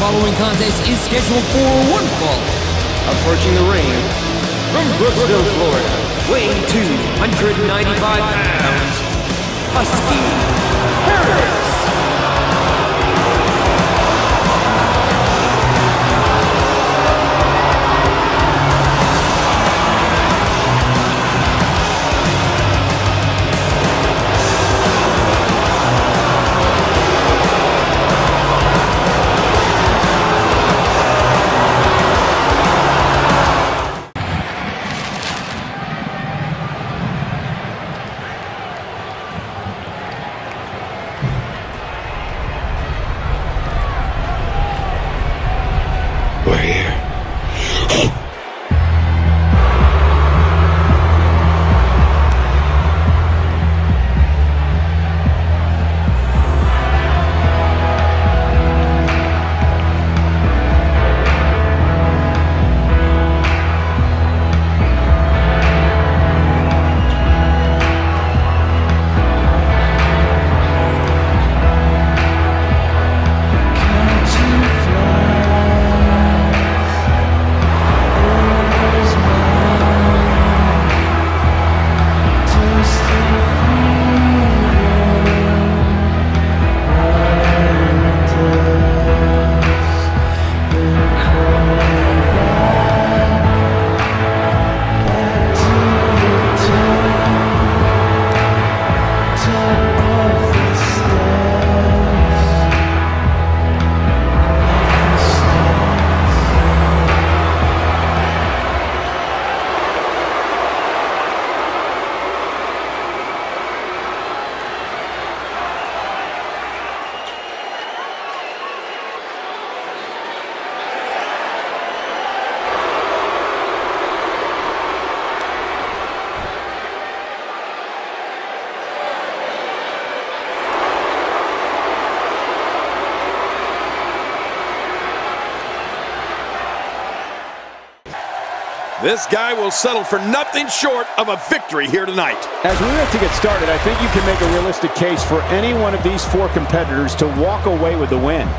following contest is scheduled for one fall. Approaching the ring from Brooksville, Florida, weighing 295 pounds, Husky Harris. We're here. This guy will settle for nothing short of a victory here tonight. As we have to get started, I think you can make a realistic case for any one of these four competitors to walk away with the win.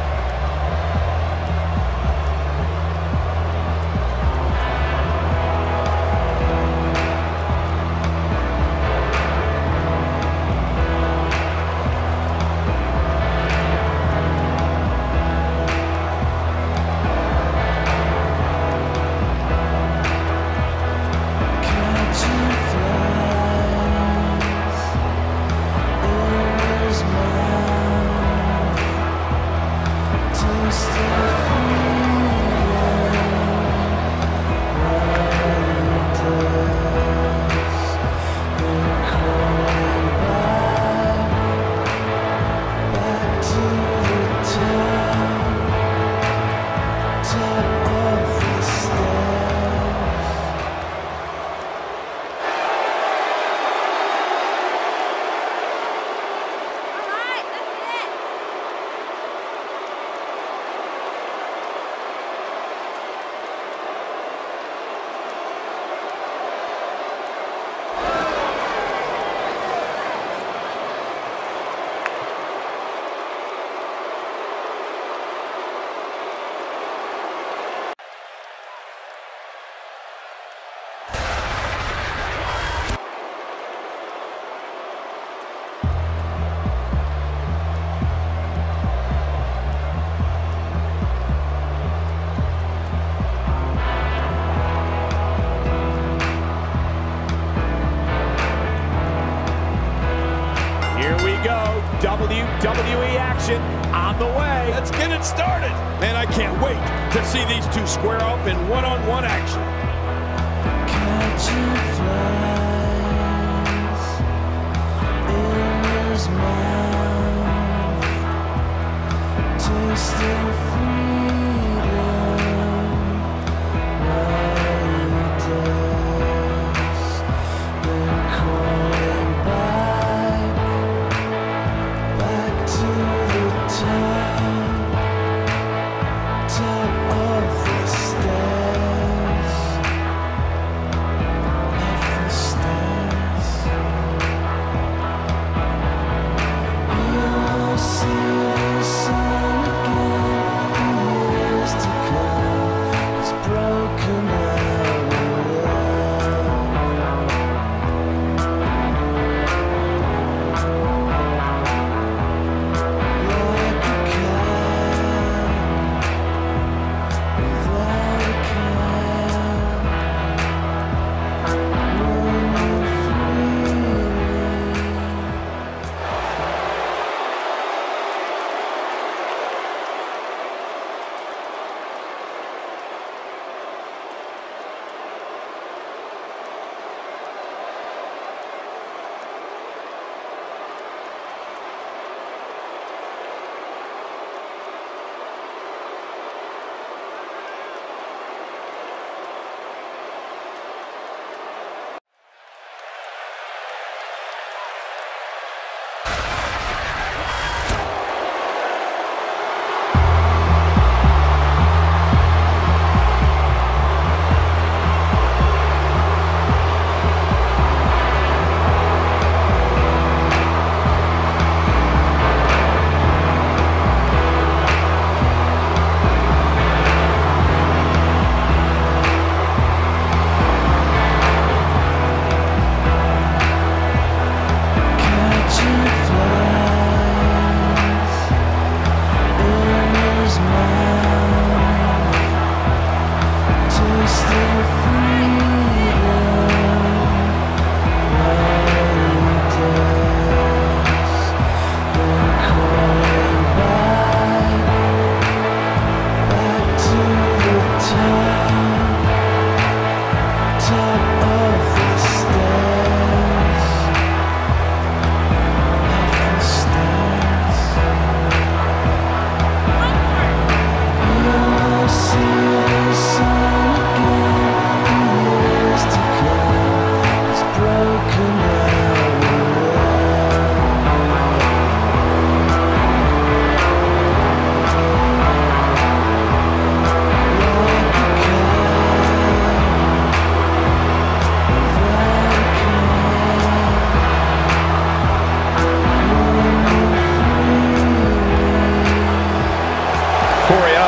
WWE action on the way. Let's get it started. Man, I can't wait to see these two square off in one-on-one action. Catching flies in his mouth, tasting freedom while he does, then calling back to the top of the stairs, You will see the sun again.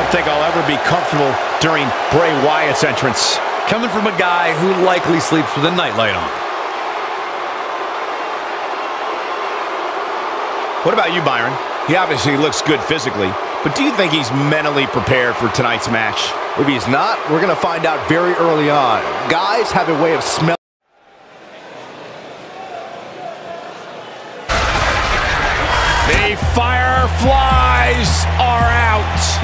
think I'll ever be comfortable during Bray Wyatt's entrance. Coming from a guy who likely sleeps with a nightlight on. What about you, Byron? He obviously looks good physically, but do you think he's mentally prepared for tonight's match? If he's not, we're going to find out very early on. Guys have a way of smelling. The Fireflies are out.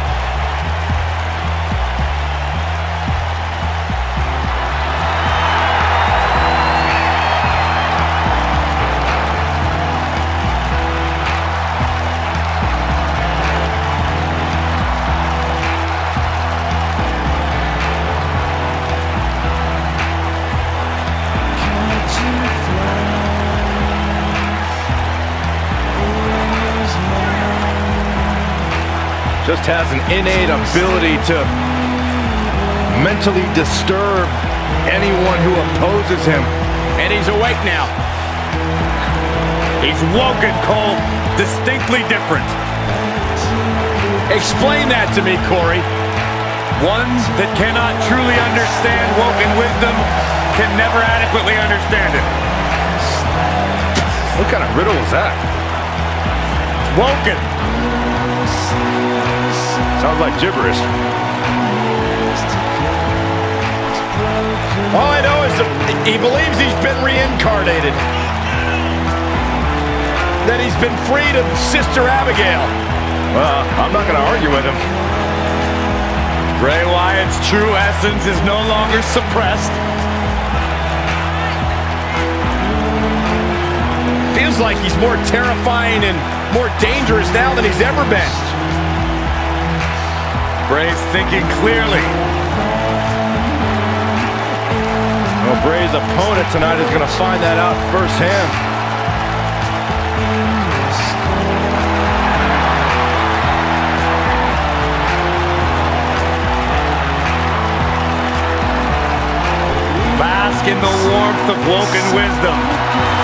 Just has an innate ability to mentally disturb anyone who opposes him. And he's awake now. He's woken, Cole. Distinctly different. Explain that to me, Corey. One that cannot truly understand woken wisdom can never adequately understand it. What kind of riddle is that? Woken. Sounds like gibberish. All I know is that he believes he's been reincarnated. That he's been freed of Sister Abigail. Well, I'm not going to argue with him. Bray Wyatt's true essence is no longer suppressed. Feels like he's more terrifying and more dangerous now than he's ever been. Bray's thinking clearly. Well, Bray's opponent tonight is going to find that out firsthand. Bask in the warmth of woken wisdom.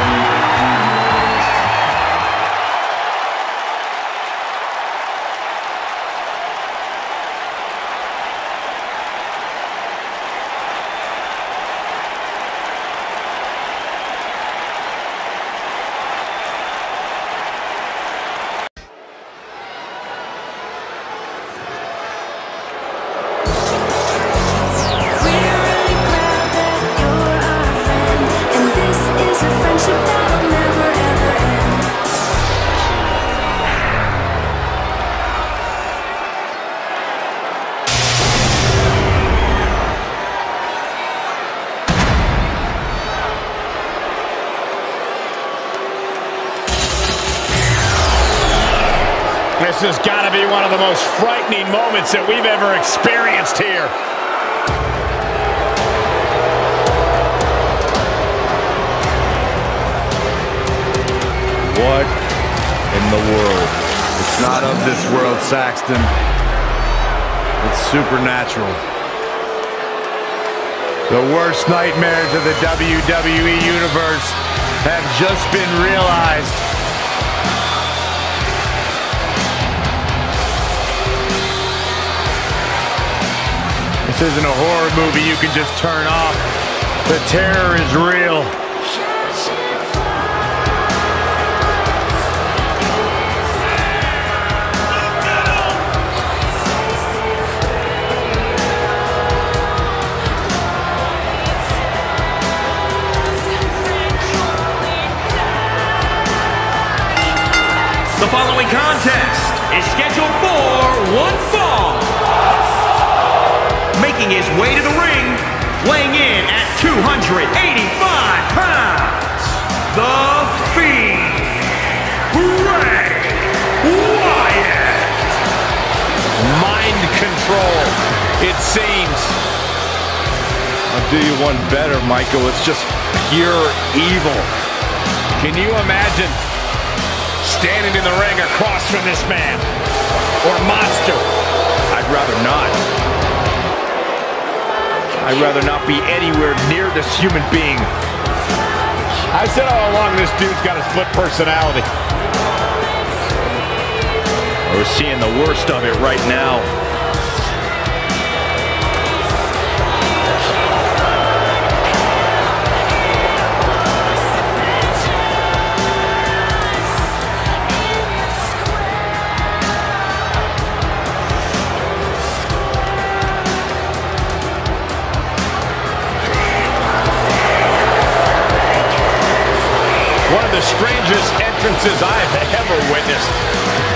This has got to be one of the most frightening moments that we've ever experienced here. What in the world? It's not of this world, Saxton. It's supernatural. The worst nightmares of the WWE Universe have just been realized. This isn't a horror movie you can just turn off. The terror is real. The following contest is scheduled for one fall. Making his way to the ring, weighing in at 285 pounds, the Fiend, Bray Wyatt. Mind control, it seems. I'll do you one better, Michael. It's just pure evil. Can you imagine standing in the ring across from this man or monster? I'd rather not. I'd rather not be anywhere near this human being. I've said all along this dude's got a split personality. We're seeing the worst of it right now. strangest entrances I've ever witnessed.